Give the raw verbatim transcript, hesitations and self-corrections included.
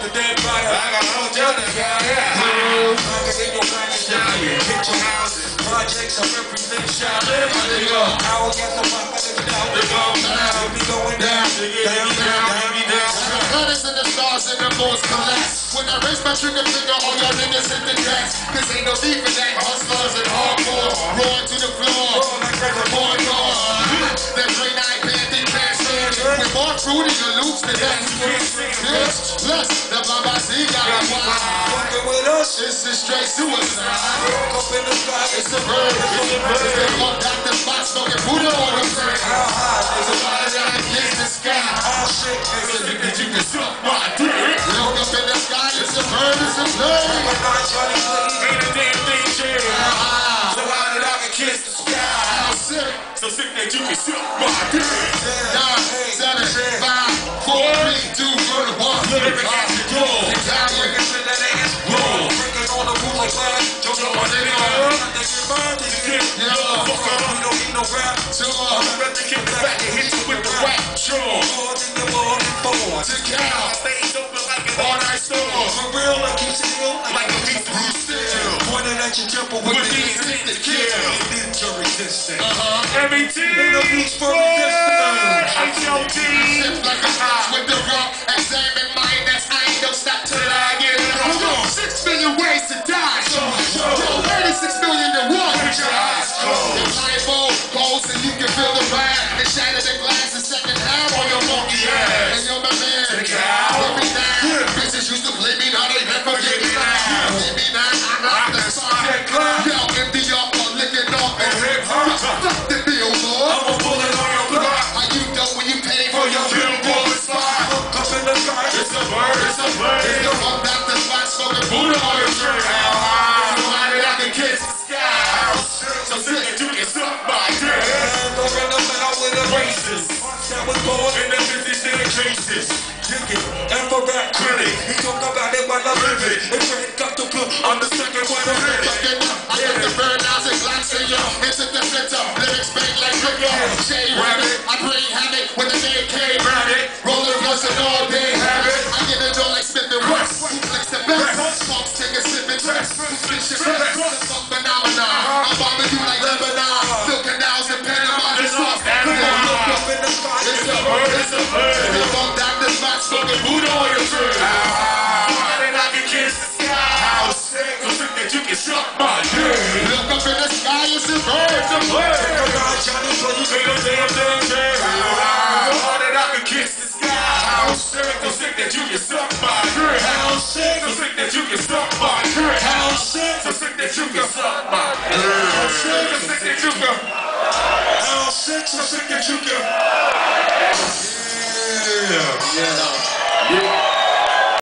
the dead body. I got no jelly, yeah, yeah. I can your family down here. Picture houses, projects of everything shall live. There you go. I will get the fuck out of it out. There you go. I'll be going down. Down, down, down, down. The planets and the stars and the moons collapse. When I raise my trigger finger, all y'all niggas hit the decks. Cause ain't no need for that. Hustlers and hardcore. Roar to the floor. More doors. That three nine band, they can't stand it. With more fruity and loops than that. Bitch, plus the Baba Z got a wild. Fucking with us, It's a straight suicide. up in the sky, It's a bird. They walk out the spot smoking Buddha on the train. how high is It's a it? body that against the sky. How sick is It's a it? thing that you can suck my dick. Look up in the sky, it's a bird, it's a plane. When I try to play, Ain't a damn thing changed. Ah, so how did I get kiss the sky? how sick. So sick that you can suck my dick. Nine, seven, five, four, three, two, one. Lyric as you go. Italian. Breaking shit that ass, roll. Breaking on the rule like that. Don't know what they know. I think you're burned, you get Yeah. we don't need no rap. Two, I'm ready to kick back and hit you with the rap. Sure. More than you more than four. to count. Stays open like an All night storm. For real, like you still, like a piece of blue steel. pointed at your temple With with the the intent to kill. intent to resistance. Uh-huh. M E T. Ain't no use for resistance. H O T. Sip like a hot with the rock. Examine mine, that's I ain't no stop till I get it on. Six million ways to die. Yo, thirty-six million to one. With your eyes closed. The blindfold goes and you can feel the ride. And shatter the glass in second half on your monkey ass. And yo, my man, Check it out. let me down. Bitches used to play me, now they never get me now. Get me now, I'm not the star. Yo, empty up or licking off and hip hop. Fuck the billboard. I'm a bullet on your block. How you know when you pay for your Billboard spot. Look up in the sky. It's a bird, it's a bird. If you walk out the spot smoking Buddha on your shirt, how high? So high that I can kiss the sky. So sick that you can suck my dick. Hands up in the mouth with a Races. that was born In the fifties and the cases. Digging, and for rap critic, he talk about it while I live it. It's right, got to put on the second one to hit it. I get the bird out and glance in your into the center. Lyrics bang like Rico. Shade rabbit. I bring havoc with the A K rabbit. Rolling blunts and all day habit. I get it on like Smith and West. Who flicks the best? Punks take a sip and dress. Who flicks your best? The funk phenomenon. I'm bombing you like Lebanon. Silk canals and Panama. This off. Come on, look up in the sky. It's a bird. It's a bird. If you walk down the spot smoking Buddha on your shirt. How did I can kiss the sky? How sick, so sick that you can suck my dick. Look up in the sky. It's a bird. It's a bird. Come on, Johnny, so you Ain't no damn thing changed. How did I can kiss the sky? How sick, so sick that you can suck my dick. How sick, so sick that you can suck my dick. How sick, so sick that you can suck my dick. How sick, so sick that you can. How sick, so sick that you can. Yeah. Yeah.